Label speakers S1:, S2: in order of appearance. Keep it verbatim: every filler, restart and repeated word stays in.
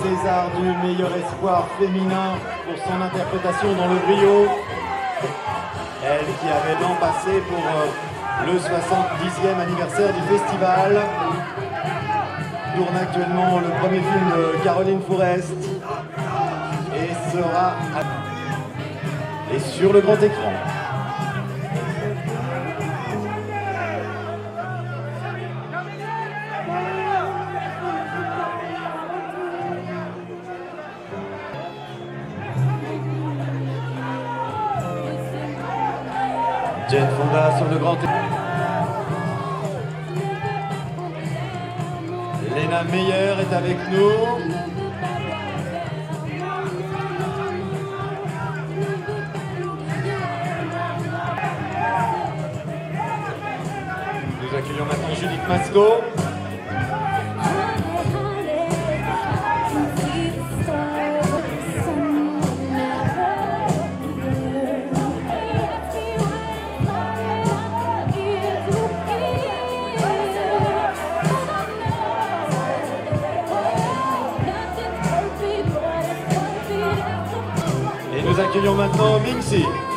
S1: César du meilleur espoir féminin pour son interprétation dans le brio. Elle qui avait l'an passé pour euh, le soixante-dixième anniversaire du festival. Tourne actuellement le premier film de Caroline Fourest et sera à... et sur le grand écran. Jane Fonda sur le grand écran. Lena Meyer est avec nous. Nous accueillons maintenant Judith Masco. Et nous accueillons maintenant Minxie.